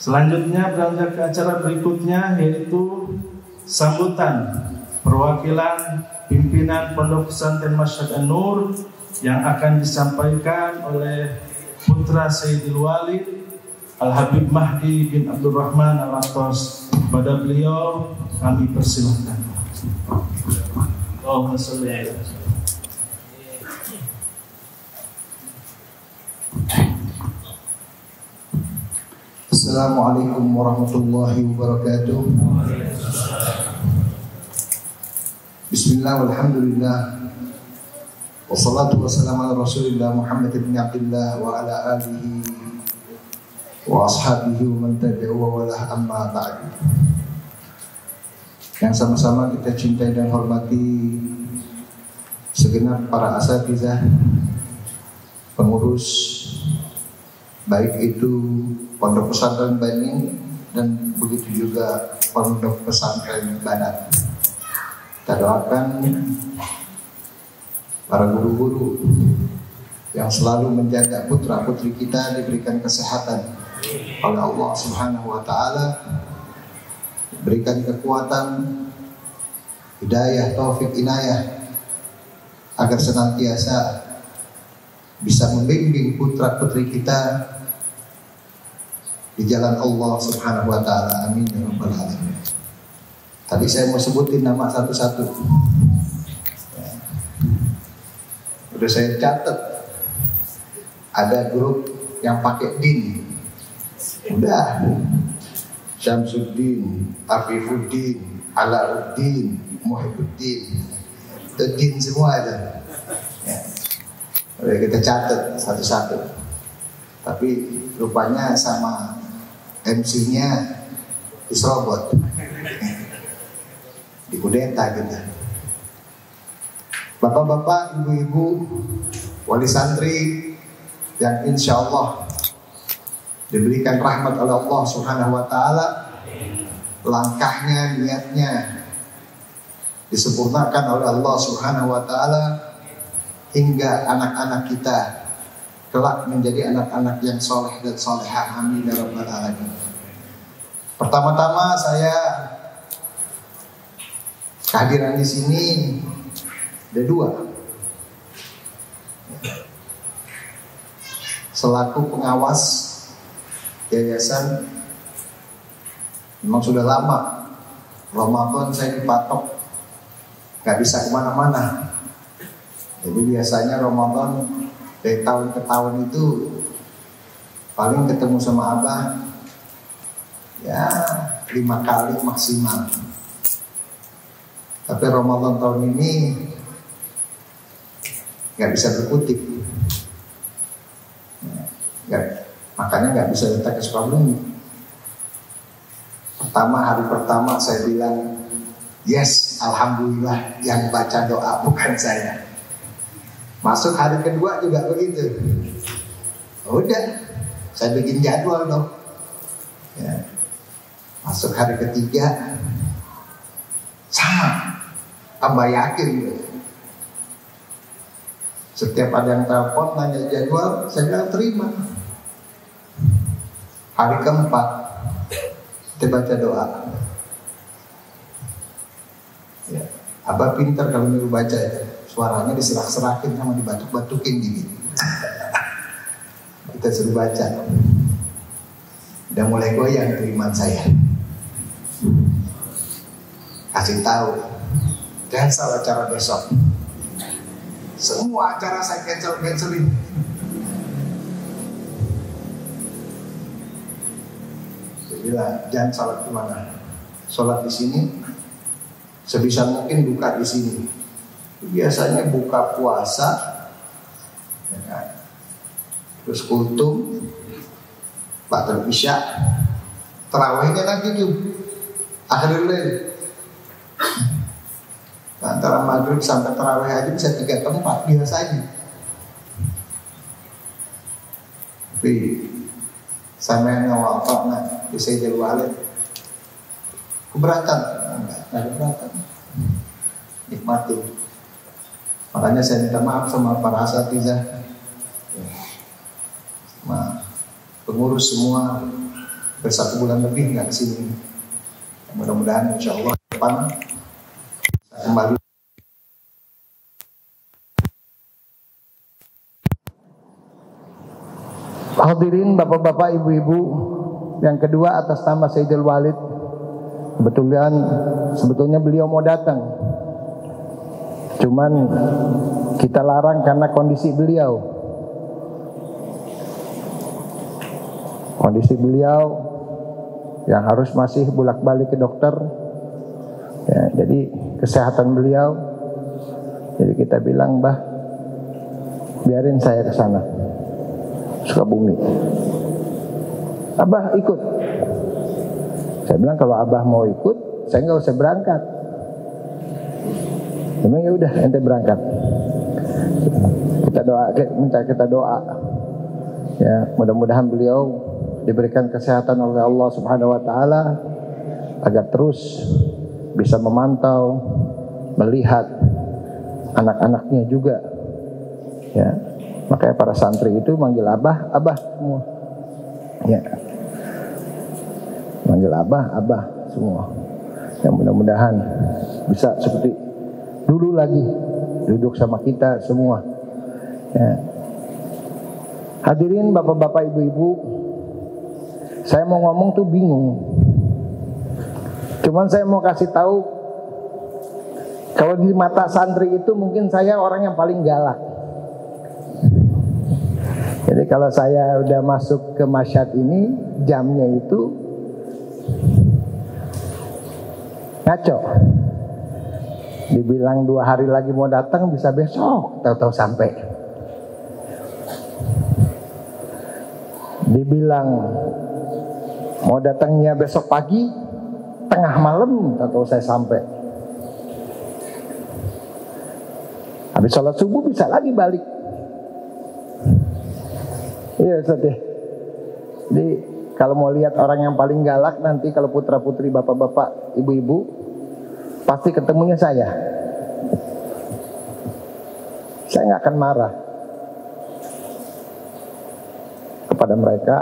Selanjutnya beranjak ke acara berikutnya, yaitu sambutan perwakilan pimpinan Pondok Pesantren Masjid An-Nur yang akan disampaikan oleh putra Sayyidil Walid Al-Habib Mahdi bin Abdurrahman Al-Attas. Pada beliau kami persilahkan. Allahumma sholli ala Assalamualaikum warahmatullahi wabarakatuh. Bismillah walhamdulillah wassalatu wassalamu ala rasulillah Muhammad ibn Abdullah wa ala alihi wa ashabihi wa man tabi'u wa wala amma ba'du. Yang sama-sama kita cintai dan hormati segenap para asatizah, pengurus baik itu Pondok Pesantren Bani dan begitu juga Pondok Pesantren Badat. Kita doakan para guru-guru yang selalu menjaga putra-putri kita diberikan kesehatan oleh Allah Subhanahu wa taala, berikan kekuatan, hidayah, taufik, inayah agar senantiasa bisa membimbing putra-putri kita di jalan Allah Subhanahu wa taala. Amin ya rabbal alamin. Tadi saya mau sebutin nama satu-satu. Udah saya catat. Ada grup yang pakai din. Udah. Syamsuddin, Afifuddin, Alauddin, Muhibbuddin. Itu din semua itu. Ya. Udah kita catat satu-satu. Tapi rupanya sama MC-nya diserobot, dikudeta gitu. Bapak-bapak, ibu-ibu, wali santri yang insya Allah diberikan rahmat oleh Allah Subhanahu wa taala, langkahnya, niatnya disempurnakan oleh Allah Subhanahu wa taala hingga anak-anak kita kelak menjadi anak-anak yang soleh dan solehah. Amin ya rabbal alamin. Pertama-tama saya kehadiran di sini ada dua. Selaku pengawas yayasan, memang sudah lama Ramadan saya dipatok gak bisa kemana-mana. Jadi biasanya Ramadan dari tahun ke tahun itu paling ketemu sama Abah ya 5 kali maksimal. Tapi Ramadan tahun ini nggak bisa berkutip, makanya nggak bisa datang ke Sukabumi. Hari pertama saya bilang yes, alhamdulillah, yang baca doa bukan saya. Masuk hari kedua juga begitu. Udah, saya bikin jadwal dong. Ya. Masuk hari ketiga sama, tambah yakin gitu. Setiap ada yang telepon nanya jadwal, saya bilang terima. Hari keempat kita baca doa. Ya. Abah pintar kalau nyuruh baca itu. Suaranya diserak-serakin sama dibatuk-batukin gitu. Kita suruh baca. Udah mulai goyang tuh iman saya. Kasih tahu, cancel acara besok. Semua acara saya cancelin. Saya bilang, jangan salat kemana? Salat di sini. Sebisa mungkin buka di sini. Biasanya buka puasa, ya kan? Terus kultum, ba'dal isya, tarawihnya lagi tuh akhirul lail. Antara maghrib sampai tarawih aja bisa 3 tempat biasanya. Tapi sama ngawal di Sayyidil Walid keberatan, enggak keberatan, nikmati. Makanya saya minta maaf sama para asatizah, sama pengurus semua, 1 bulan lebih nggak kesini. Mudah-mudahan insya Allah depan bisa kembali. Hadirin bapak-bapak, ibu-ibu, yang kedua atas nama Sayyidul Walid, sebetulnya beliau mau datang, cuman kita larang karena kondisi beliau. Kondisi beliau yang harus masih bolak-balik ke dokter, ya, jadi kesehatan beliau. Jadi kita bilang, Mbah, biarin saya ke sana, Sukabumi. Abah ikut. Saya bilang kalau Abah mau ikut, saya nggak usah berangkat. Memang ya udah, ente berangkat. Kita doa. Ya, mudah-mudahan beliau diberikan kesehatan oleh Allah Subhanahu wa taala agar terus bisa memantau, melihat anak-anaknya juga. Ya. Makanya para santri itu manggil Abah, Abah semua. Ya. Manggil Abah, Abah semua. Yang mudah-mudahan bisa seperti dulu lagi, duduk sama kita semua. Ya. Hadirin bapak-bapak, ibu-ibu, saya mau ngomong tuh bingung. Cuman saya mau kasih tahu, kalau di mata santri itu mungkin saya orang yang paling galak. Jadi kalau saya udah masuk ke masyad ini, jamnya itu ngaco. Dibilang 2 hari lagi mau datang, bisa besok, tahu-tahu sampai. Dibilang mau datangnya besok pagi, tengah malam, tahu-tahu saya sampai. Habis sholat subuh bisa lagi balik. Iya Ustaz ya. Jadi kalau mau lihat orang yang paling galak nanti, kalau putra-putri, bapak-bapak, ibu-ibu, pasti ketemunya saya. Saya nggak akan marah kepada mereka,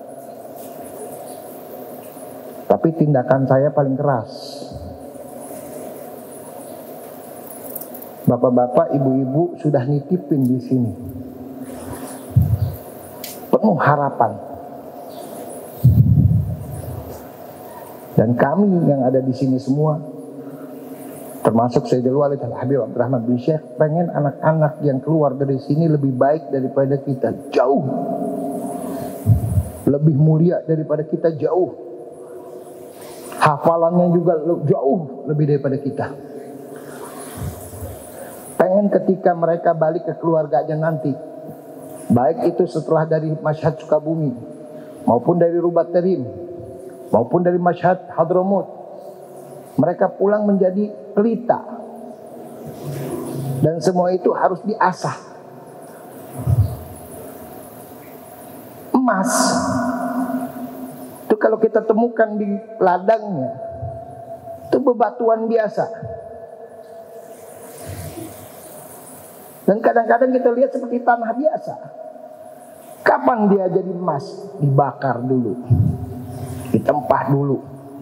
tapi tindakan saya paling keras. Bapak-bapak, ibu-ibu sudah nitipin di sini, penuh harapan. Dan kami yang ada di sini semua, termasuk Sayyidul Walid Al-Habib Abdurrahman bin Syekh, pengen anak-anak yang keluar dari sini lebih baik daripada kita, jauh lebih mulia daripada kita, jauh hafalannya juga jauh lebih daripada kita. Pengen ketika mereka balik ke keluarganya nanti, baik itu setelah dari Masyhad Sukabumi, maupun dari Rubat Terim, maupun dari Masyhad Hadramut, mereka pulang menjadi pelita. Dan semua itu harus diasah. Emas itu kalau kita temukan di ladangnya, itu bebatuan biasa. Dan kadang-kadang kita lihat seperti tanah biasa. Kapan dia jadi emas? Dibakar dulu, ditempah dulu.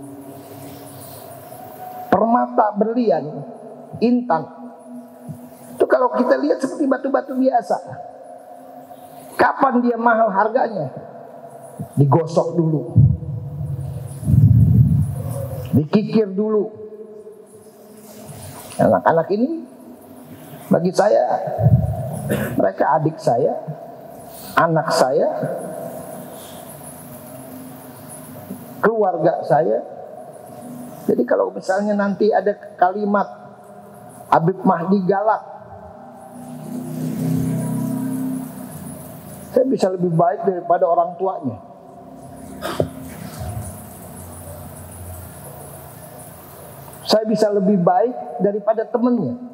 Permata, berlian, intan, itu kalau kita lihat seperti batu-batu biasa. Kapan dia mahal harganya? Digosok dulu, dikikir dulu. Anak-anak ini bagi saya, mereka adik saya, anak saya, keluarga saya. Jadi kalau misalnya nanti ada kalimat Habib Mahdi galak, saya bisa lebih baik daripada orang tuanya. Saya bisa lebih baik daripada temannya.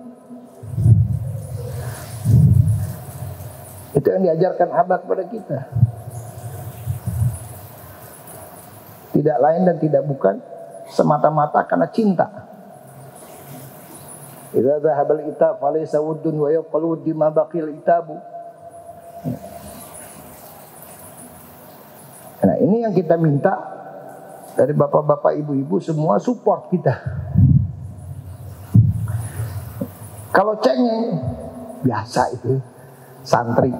Itu yang diajarkan Abah kepada kita. Tidak lain dan tidak bukan semata-mata karena cinta. Idza dhahabal itab falaysa wuddun wa yaqul wuddi ma baqil itabu. Nah, ini yang kita minta dari bapak-bapak, ibu-ibu semua support kita. Kalau cengeng biasa itu santri.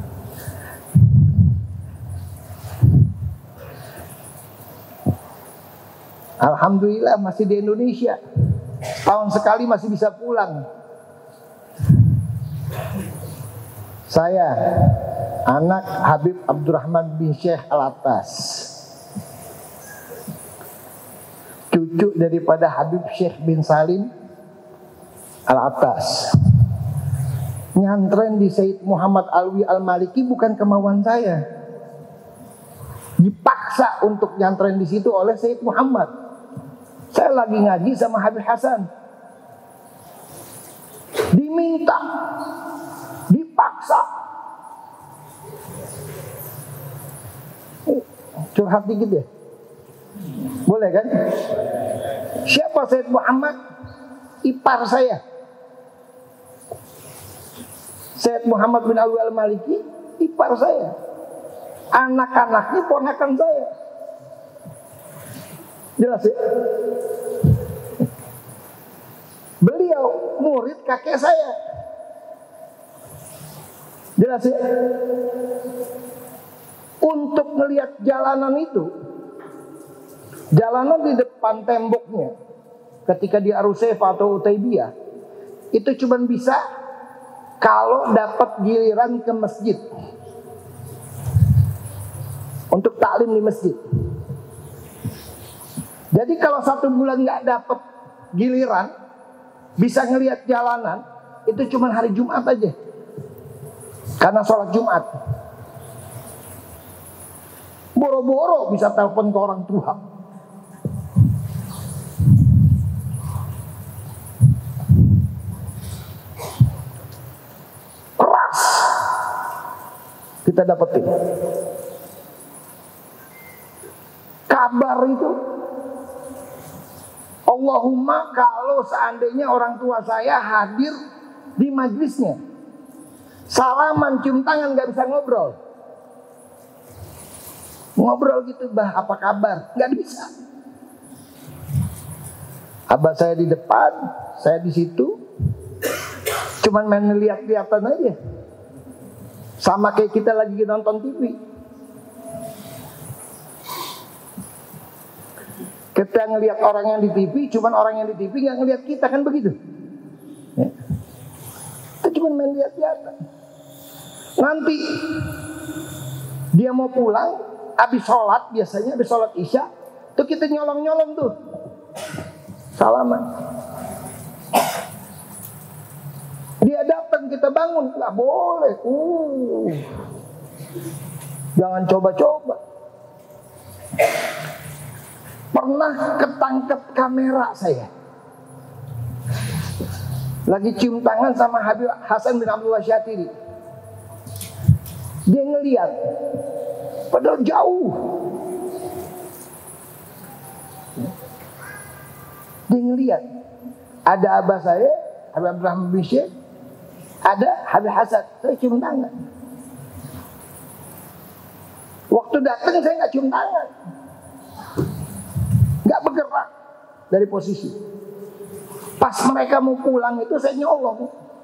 Alhamdulillah masih di Indonesia. Tahun sekali masih bisa pulang. Saya anak Habib Abdurrahman bin Syekh Al-Attas, cucu daripada Habib Syekh bin Salim Al-Attas. Nyantren di Sayyid Muhammad Alwi Al-Maliki bukan kemauan saya. Dipaksa untuk nyantren di situ oleh Sayyid Muhammad. Saya lagi ngaji sama Habib Hasan. Diminta, dipaksa. Curhat dikit ya? Boleh kan? Siapa Sayyid Muhammad? Ipar saya. Sayyid Muhammad bin Alwi Al-Maliki, ipar saya. Anak-anaknya ponakan saya. Jelas ya? Beliau murid kakek saya. Jelas ya? Untuk melihat jalanan itu, jalanan di depan temboknya ketika di Arusayfa atau Utaibiyah, itu cuma bisa kalau dapat giliran ke masjid untuk taklim di masjid. Jadi kalau 1 bulan nggak dapat giliran, bisa ngelihat jalanan, itu cuma hari Jumat aja, karena sholat Jumat. Boro-boro bisa telepon ke orang tua. Keras kita dapetin. Kabar itu, Allahumma kalau seandainya orang tua saya hadir di majlisnya, salaman cium tangan nggak bisa ngobrol. Ngobrol gitu, bah apa kabar? Nggak bisa. Abah saya di depan, saya di situ, cuman main lihat-lihatan aja. Sama kayak kita lagi nonton TV. Kita ngelihat orang yang di TV, cuman orang yang di TV nggak ngelihat kita, kan begitu? Ya. Kita cuman main lihat-lihatan. Nanti dia mau pulang, habis sholat, biasanya habis sholat isya, tuh kita nyolong-nyolong tuh, salaman. Dia datang, kita bangun, nggak boleh. Jangan coba-coba. Pernah ketangkep kamera saya, lagi cium tangan sama Habib Hasan bin Abdullah Syatiri. Dia ngeliat, padahal jauh. Dia ngeliat, ada abah saya, Habib Abdurrahman bin Syekh, ada Habib Hasan. Saya cium tangan. Waktu datang saya nggak cium tangan, nggak bergerak dari posisi. Pas mereka mau pulang itu saya nyolong.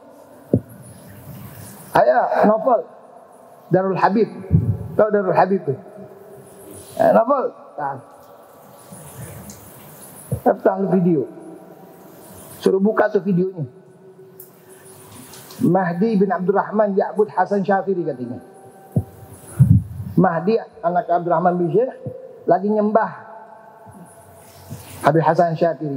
Ayo, novel Darul Habib. Tahu Darul Habib tuh? Novel. Tahu video. Suruh buka tuh videonya. Mahdi bin Abdurrahman Ya'bud Hasan Syafiri katanya. Mahdi anak Abdurrahman bin Syekh lagi nyembah Habib Hasan Syafiri.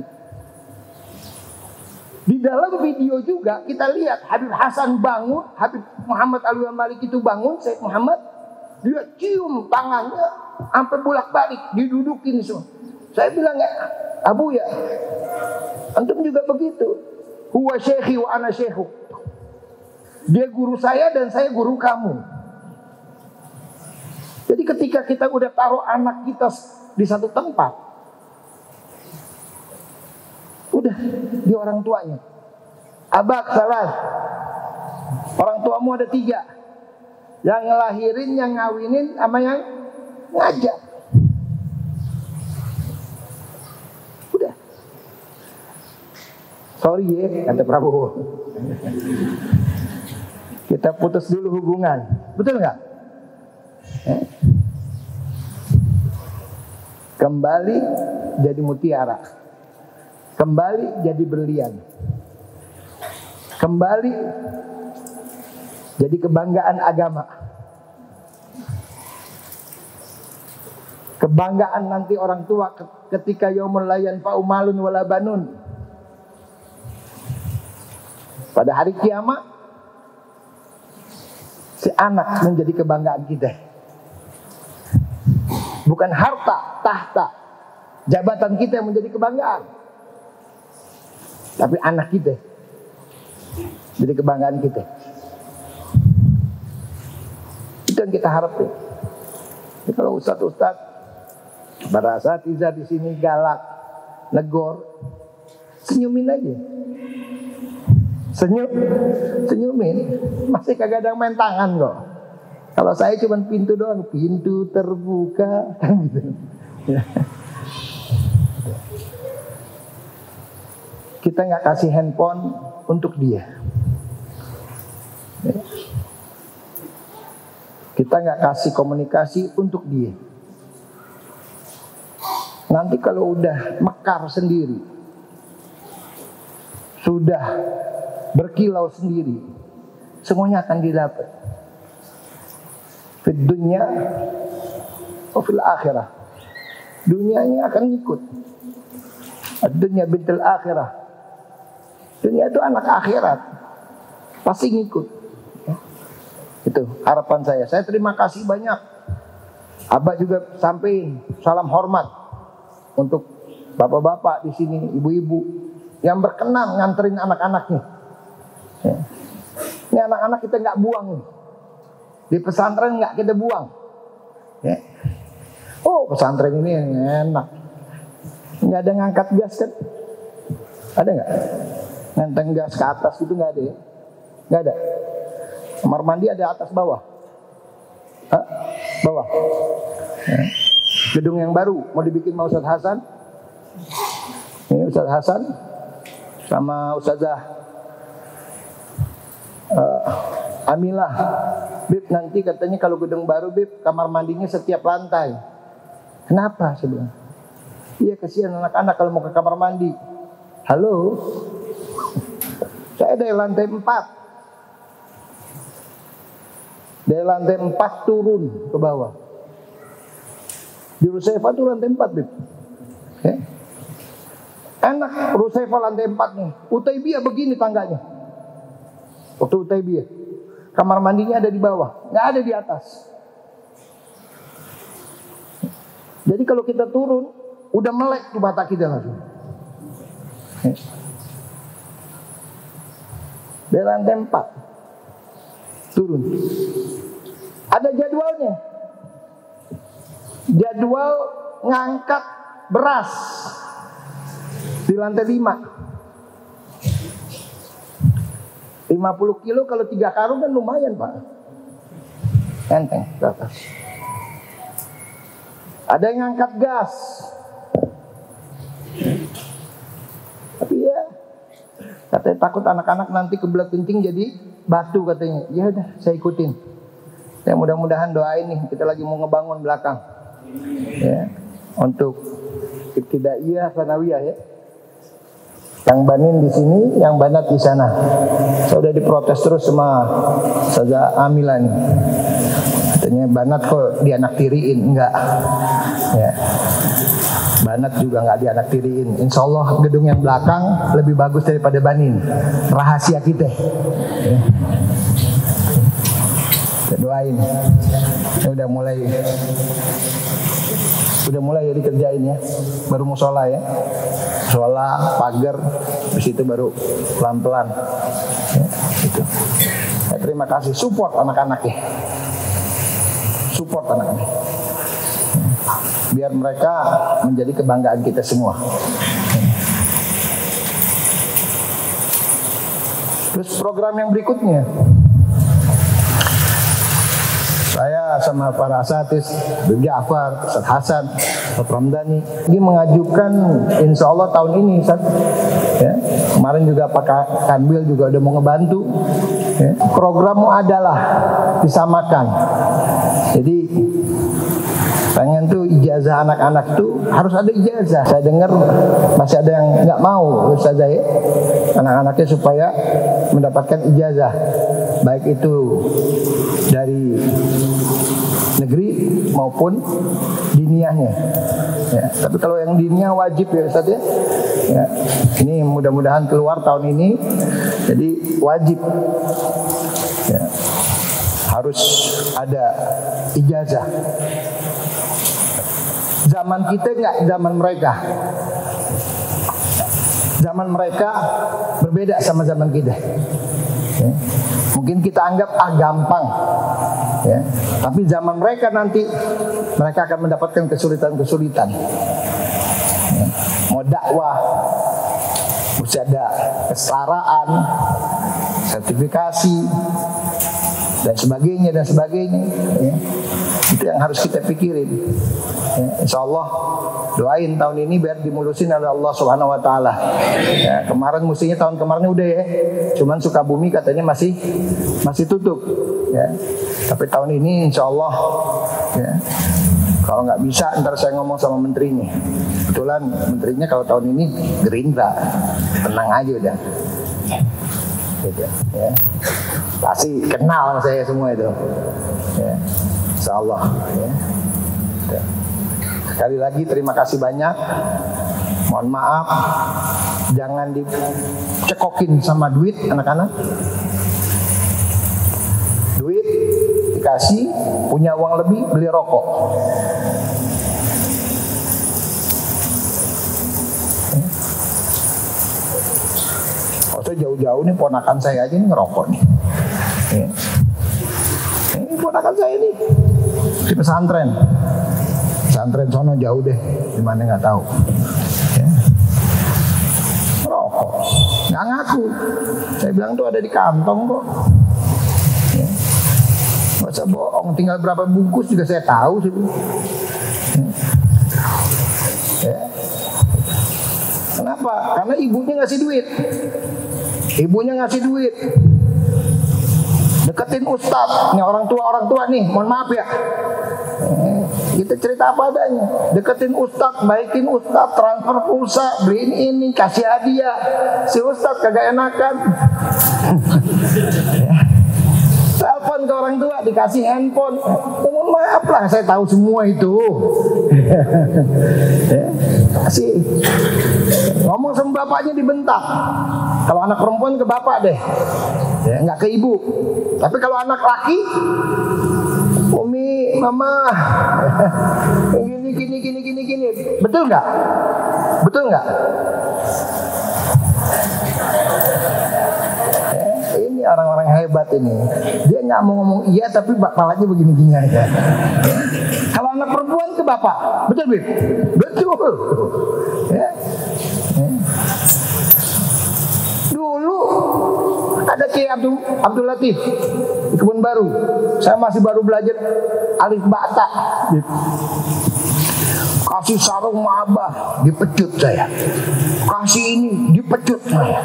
Di dalam video juga kita lihat Habib Hasan bangun, Habib Muhammad Alwi Al-Maliki itu bangun, Sayyid Muhammad, dia cium tangannya sampai bolak-balik, didudukin semua. Saya bilang, ya Abu ya, antum juga begitu. Huwa syekhi wa ana syekhu. Dia guru saya dan saya guru kamu. Jadi ketika kita udah taruh anak kita di satu tempat, udah di orang tuanya. Abak salah. Orang tuamu ada 3. Yang ngelahirin, yang ngawinin, sama yang ngajak. Sorry ya, kata Prabowo. Kita putus dulu hubungan. Betul nggak? Kembali jadi mutiara. Kembali jadi berlian. Kembali jadi kebanggaan agama. Kebanggaan nanti orang tua ketika yaumul la yanfa'u malun wala banun. Pada hari kiamat, si anak menjadi kebanggaan kita. Bukan harta, tahta, jabatan kita yang menjadi kebanggaan, tapi anak kita jadi kebanggaan kita. Itu yang kita harapkan. Jadi kalau ustadz, para asatidzah di sini galak, negor, senyumin aja. Senyumin, masih kagak ada yang main tangan kok. Kalau saya cuma pintu doang, pintu terbuka, kan gitu. Kita nggak kasih handphone untuk dia. Kita nggak kasih komunikasi untuk dia. Nanti kalau udah mekar sendiri, sudah berkilau sendiri, semuanya akan didapat. Di dunia, fil akhirah. Dunianya akan ikut. Dunia bintul akhirah. Dunia itu anak akhirat, pasti ngikut. Itu harapan saya. Saya terima kasih banyak. Abah juga sampein salam hormat untuk bapak-bapak di sini, ibu-ibu yang berkenan nganterin anak-anaknya. Ini anak-anak kita nggak buang nih. Di pesantren nggak kita buang. Oh, pesantren ini enak. Nggak ada ngangkat gas kan? Ada nggak? Ngenteng gas ke atas itu nggak ada ya? Nggak ada. Kamar mandi ada atas bawah. Bawah. Gedung yang baru mau dibikin sama Ustadz Hasan. Ini Ustadz Hasan sama Ustazah Amilah. Bib, nanti katanya kalau gedung baru, Bib, kamar mandinya setiap lantai. Kenapa? Saya bilang, iya kasihan anak-anak kalau mau ke kamar mandi. Halo, saya dari lantai 4. Dari lantai 4 turun ke bawah. Di Rusaifa itu lantai 4, Bib. Enak Rusaifa lantai 4 nih. Utaibiyah begini tangganya. Waktu Utaibiyah, kamar mandinya ada di bawah, nggak ada di atas. Jadi kalau kita turun, udah melek di mata kita langsung. Dari lantai 4 turun. Ada jadwalnya. Jadwal ngangkat beras di lantai 5. 50 kilo kalau 3 karung kan lumayan, Pak. Enteng ke atas. Ada yang ngangkat gas. Tapi ya, katanya takut anak-anak nanti kebelah kencing jadi batu katanya. Ya udah, saya ikutin. Ya mudah-mudahan doain nih, kita lagi mau ngebangun belakang. Ya, untuk ibtidaiyah, sanawiyah ya. Yang banin di sini, yang banat di sana. Saya udah diprotes terus sama Ustazah Amila nih. Katanya banat kok dianaktiriin, enggak. Ya. Banat juga enggak dianaktiriin. Insya Allah gedung yang belakang lebih bagus daripada banin. Rahasia kita. Ya. Kita doain. Ya udah mulai ya dikerjain ya. Baru musola ya. Musola, pagar, di situ baru pelan-pelan. Ya, gitu. Ya, terima kasih support anak-anaknya. Support anak-anak. Biar mereka menjadi kebanggaan kita semua. Terus program yang berikutnya, saya sama para asatiz, Bib Ja'far, Ustadz Hasan, Ustadz Ramdhani, ini mengajukan insya Allah tahun ini, Ustadz, ya, Kemarin juga Pak Kanwil juga udah mau ngebantu. Ya. Programmu adalah disamakan. Jadi pengen tuh ijazah anak-anak tuh harus ada ijazah. Saya dengar masih ada yang nggak mau Ustazah ya, anak-anaknya supaya mendapatkan ijazah, baik itu dari negeri maupun diniyahnya. Ya, tapi kalau yang diniyah wajib ya Ustaz ya. Ya, ini mudah-mudahan keluar tahun ini, jadi wajib. Ya, harus ada ijazah. Zaman kita enggak zaman mereka. Zaman mereka berbeda sama zaman kita. Ya. Mungkin kita anggap gampang. Ya. Tapi zaman mereka nanti mereka akan mendapatkan kesulitan-kesulitan. Ya. Mau dakwah, mesti ada kesetaraan, sertifikasi dan sebagainya dan sebagainya. Ya. Itu yang harus kita pikirin. Ya, insya Allah doain tahun ini biar dimulusin oleh Allah Subhanahu Wa Taala. Ya, kemarin mestinya tahun kemarin udah ya, cuman Sukabumi katanya masih tutup. Ya, tapi tahun ini insya Allah. Ya, kalau nggak bisa ntar saya ngomong sama menterinya. Kebetulan menterinya kalau tahun ini Gerindra, tenang aja udah. Gitu, ya. Pasti kenal saya semua itu. Ya, insya Allah. Ya. Ya. Sekali lagi terima kasih banyak. Mohon maaf, jangan dicekokin sama duit anak-anak. Duit dikasih, punya uang lebih beli rokok. Kalau jauh-jauh nih ponakan saya aja nih ngerokok nih. Ini ponakan saya nih di pesantren. Pesantren sono jauh deh, dimana nggak tahu. Ya. Rokok, nggak ngaku. Saya bilang tuh ada di kantong kok. Ya. Nggak usah bohong, tinggal berapa bungkus juga saya tahu sih. Ya. Kenapa? Karena ibunya ngasih duit. Ibunya ngasih duit. Deketin ustadz, nih orang tua nih, mohon maaf ya. Kita cerita apa adanya. Deketin ustadz, baikin ustadz, transfer pulsa, beliin ini, kasih hadiah. Si ustadz kagak enakan. Telepon ke orang tua, dikasih handphone. Mohon maaf lah, saya tahu semua itu. Kasih. Ngomong sama bapaknya dibentak. Kalau anak perempuan ke bapak deh, ya, nggak ke ibu. Tapi kalau anak laki, Umi, Mama, gini. Betul nggak? Betul nggak? Ini orang-orang hebat ini. Dia nggak mau ngomong iya, tapi kepalanya begini-gini aja. Kalau anak perempuan ke bapak, betul Bib? Betul. Ya. Dulu ada Kiai Abdul Latif di Kebun Baru. Saya masih baru belajar alif bata. Kasih sarung mabah, dipecut saya. Kasih ini, dipecut saya.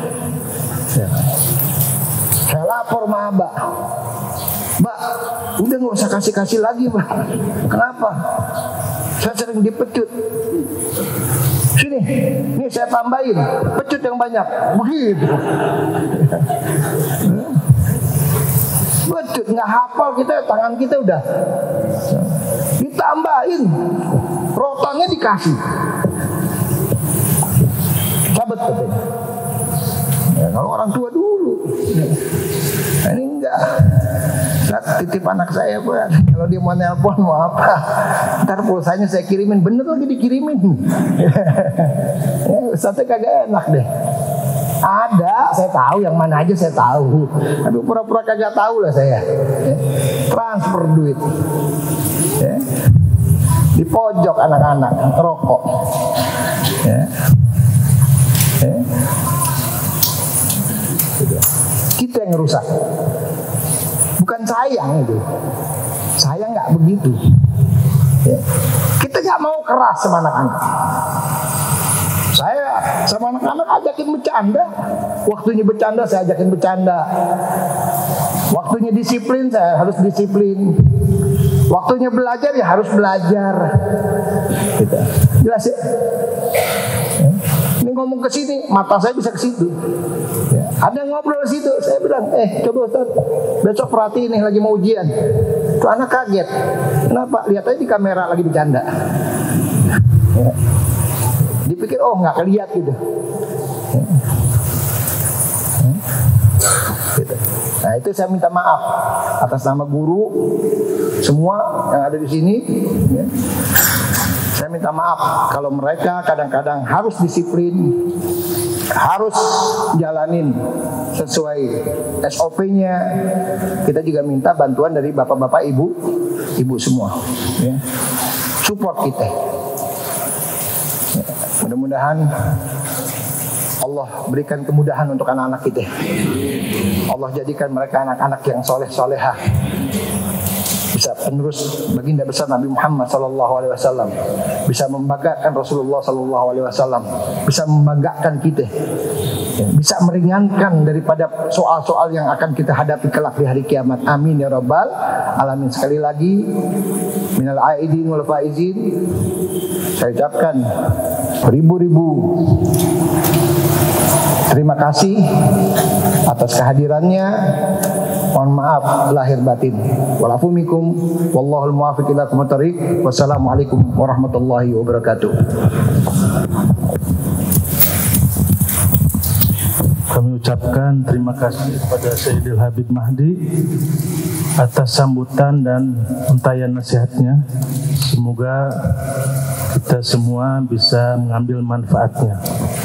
Saya lapor mabah. Mbak, udah nggak usah kasih lagi, Mbak. Kenapa? Saya sering dipecut. Sini, ini saya tambahin, pecut yang banyak, begitu. Pecut nggak hafal kita, tangan kita udah ditambahin, rotannya dikasih, cabut katanya. Ya, kalau orang tua dulu, nah, ini enggak. Titip anak saya, Pak. Kalau dia mau nelpon mau apa, ntar pulsanya saya kirimin, bener lagi dikirimin. Ya, Ustaznya kagak enak deh. Ada, saya tahu yang mana aja saya tahu. Aduh, pura-pura kagak tahu lah saya. Ya. Transfer duit. Ya. Di pojok anak-anak rokok. Ya. Ya. Kita yang rusak. Bukan sayang itu. Saya nggak begitu. Ya. Kita nggak mau keras sama anak-anak. Saya Sama anak-anak ajakin bercanda. Waktunya bercanda saya ajakin bercanda. Waktunya disiplin saya harus disiplin. Waktunya belajar ya harus belajar. Gitu. Jelas ya? Ini ngomong ke sini, mata saya bisa ke situ. Ya. Ada yang ngobrol di situ, saya bilang, coba Ustaz, besok perhatiin nih lagi mau ujian. Tuh anak kaget. Kenapa? Lihat aja di kamera lagi bercanda. Ya. Dipikir nggak kelihat gitu. Ya. Gitu. Nah itu saya minta maaf atas nama guru semua yang ada di sini. Ya. Saya minta maaf kalau mereka kadang-kadang harus disiplin, harus jalanin sesuai SOP-nya. Kita juga minta bantuan dari bapak-bapak, ibu semua, ya. Support kita. Ya. Mudah-mudahan Allah berikan kemudahan untuk anak-anak kita. Allah jadikan mereka anak-anak yang soleh-solehah, bisa penerus baginda besar Nabi Muhammad SAW, bisa membanggakan Rasulullah SAW, bisa membanggakan kita, bisa meringankan daripada soal-soal yang akan kita hadapi kelak di hari kiamat. Amin ya rabbal alamin. Sekali lagi, minal aidin wal faizin, saya ucapkan beribu-ribu terima kasih atas kehadirannya. Mohon maaf lahir batin. Walafu minkum wallahul muwaffiq ila aqwamit thoriq. Wassalamualaikum warahmatullahi wabarakatuh. Kami ucapkan terima kasih kepada Sayyidil Habib Mahdi atas sambutan dan untayan nasihatnya. Semoga kita semua bisa mengambil manfaatnya.